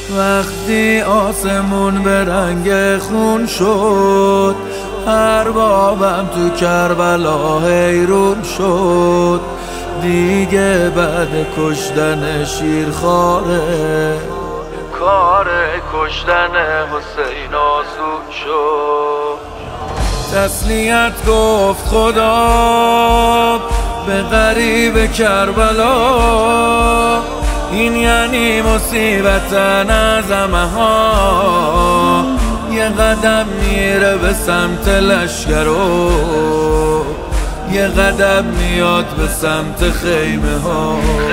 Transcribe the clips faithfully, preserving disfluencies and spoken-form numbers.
وقتی آسمون به رنگ خون شد، اربابم تو کربلا حیرون شد. دیگه بعد کشتن شیرخواره، کار کشتن حسین آسون شد. تسلیت گفت خدا به غریب کربلا، این یعنی مصیبت نظمه ها. یه قدم میره به سمت لشکرو، یه قدم میاد به سمت خیمه ها.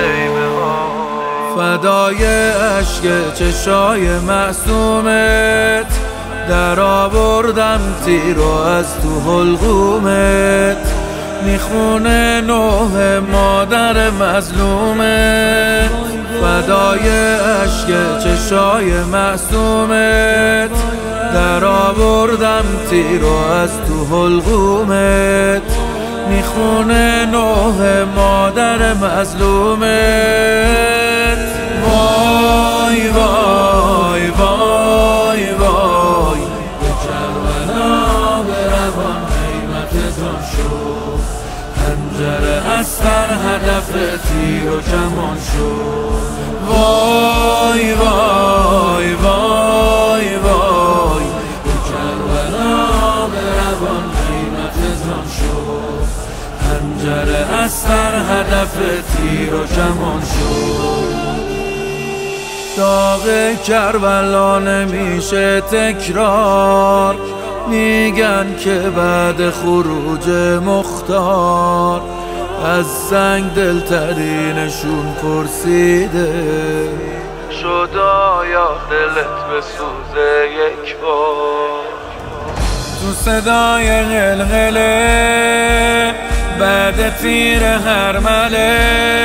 فدای عشق چشای معصومت، در آوردم تیرو از تو حلقومت. میخونه نوح مادر مظلومت، فدای عشق چشای معصومت. در آوردم تیرو از تو حلقومت. میخونه نوح مادر مظلومت. وای وای وای وای، به کربلا به روان قیمتتان شد. خنجر اصغر هدف تیر و کمان شد. وای وای وای وای، به کربلا به روان قیمتتان شد. خنجر اصغر هدف تیر و کمان شد. داغ کربلا نمیشه تکرار، میگن که بعد خروج مختار از سنگ دلترینشون پرسیده شد آیا دلت بسوزه یک بار. تو صدای غلغله بعد تیر هرمله،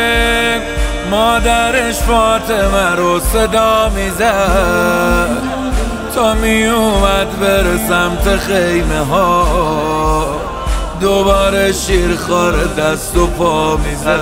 مادرش فاطمه رو صدا میزد تا میومد بره سمت خیمه ها. دوباره شیرخوار دست و پا میزد.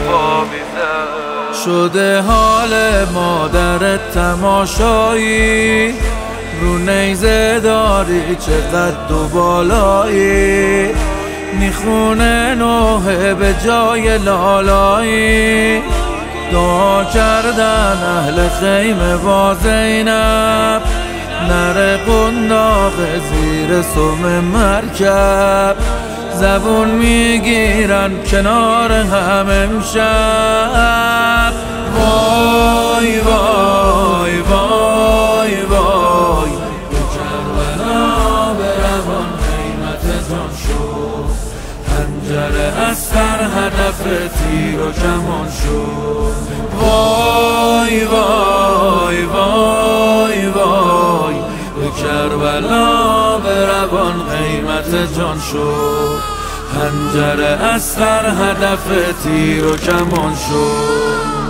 شده حال مادر تماشایی، رو نیزه داری چه قد و بالایی. میخونه نوحه به جای لالایی، دعا کردن اهل خیمه با زینب. نره قنداق زیر سم مرکب، زبون میگیرن کنار هم امشب. وای وای وای وای، به کربلا به روان قیمتتان شد. خنجر اصغر هدف تیر و کمان شد. وای وای وای وای، به کربلا به روان قیمت جان شد. خنجر اصغر هدف تیر و کمان شد.